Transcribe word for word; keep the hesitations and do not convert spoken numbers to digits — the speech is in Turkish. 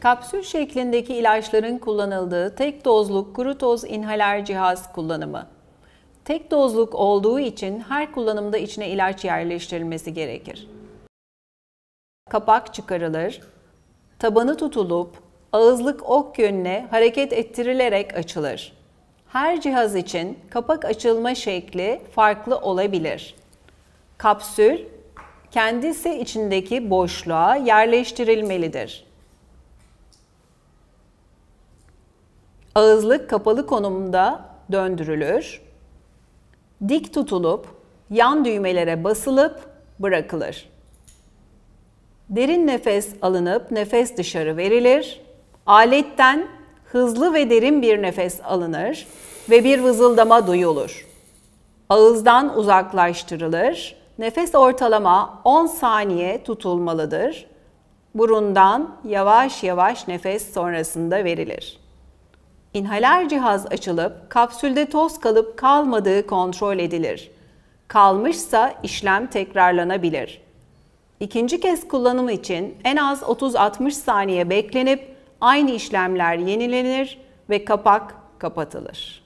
Kapsül şeklindeki ilaçların kullanıldığı tek dozluk kuru toz inhaler cihaz kullanımı. Tek dozluk olduğu için her kullanımda içine ilaç yerleştirilmesi gerekir. Kapak çıkarılır, tabanı tutulup ağızlık ok yönüne hareket ettirilerek açılır. Her cihaz için kapak açılma şekli farklı olabilir. Kapsül kendisi içindeki boşluğa yerleştirilmelidir. Ağızlık kapalı konumda döndürülür. Dik tutulup yan düğmelere basılıp bırakılır. Derin nefes alınıp nefes dışarı verilir. Aletten hızlı ve derin bir nefes alınır ve bir vızıldama duyulur. Ağızdan uzaklaştırılır. Nefes ortalama on saniye tutulmalıdır. Burundan yavaş yavaş nefes sonrasında verilir. İnhaler cihaz açılıp kapsülde toz kalıp kalmadığı kontrol edilir. Kalmışsa işlem tekrarlanabilir. İkinci kez kullanım için en az otuz altmış saniye beklenip aynı işlemler yenilenir ve kapak kapatılır.